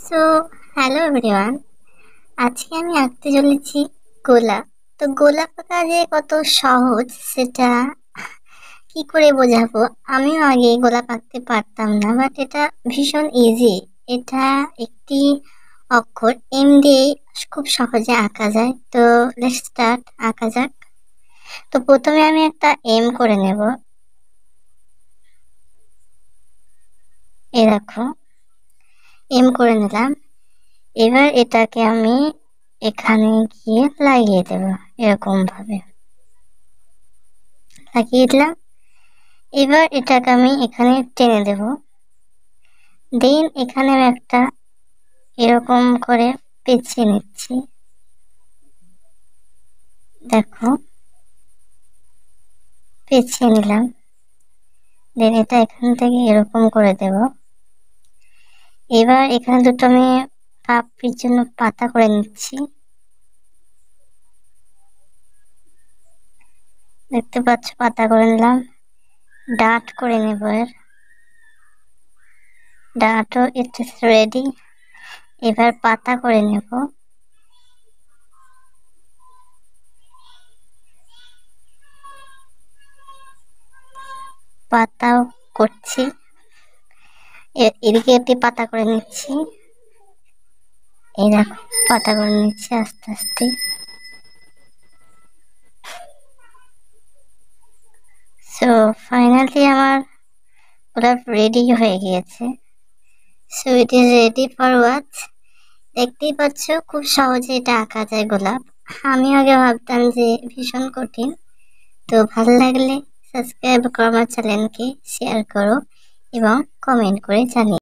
So hello everyone, আজকে আমি আঁকতে চলেছি গোলাপ। তো গোলাপ আঁকা যে কত সহজ সেটা কি করে বোঝাবো। আমিও আগে গোলাপ আঁকতে পারতাম না, বাট এটা ভীষণ ইজি। এটা একটি অক্ষর এম দিয়ে খুব সহজে আঁকা যায়। তো লেটস স্টার্ট, আঁকা যাক। তো প্রথমে আমি একটা এম করে নেব। দেখো, এম করে নিলাম। এবার এটাকে আমি এখানে গিয়ে লাগিয়ে দেব, এরকম ভাবে লাগিয়ে দিলাম। এবার এটাকে আমি এখানে টেনে দেব। দেন এখানে আমি একটা এরকম করে পেঁচিয়ে নিচ্ছি। দেখো, পেঁচিয়ে নিলাম। দেন এটা এখান থেকে এরকম করে দেব। এবার এখানে দুটো আমি পাপড়ির জন্য পাতা করে নিচ্ছি। দেখতে পাচ্ছ, পাতা করে নিলাম। ডাঁট করে নেব। এর ডাঁটও এটা রেডি। এবার পাতা করে নেব। পাতাও করছি। এদিকে একটি পাতা করে নিচ্ছি। এই দেখো, পাতা করে নিচ্ছি আস্তে আস্তে। সো ফাইনালি আমার গোলাপ রেডি হয়ে গিয়েছে। So it is ready for watch. দেখতেই পাচ্ছ খুব সহজে এটা আঁকা যায় গোলাপ। আমি আগে ভাবতাম যে ভীষণ কঠিন। তো ভালো লাগলে সাবস্ক্রাইব করো আমার চ্যানেলকে, শেয়ার করো এবং কমেন্ট করে জানিও।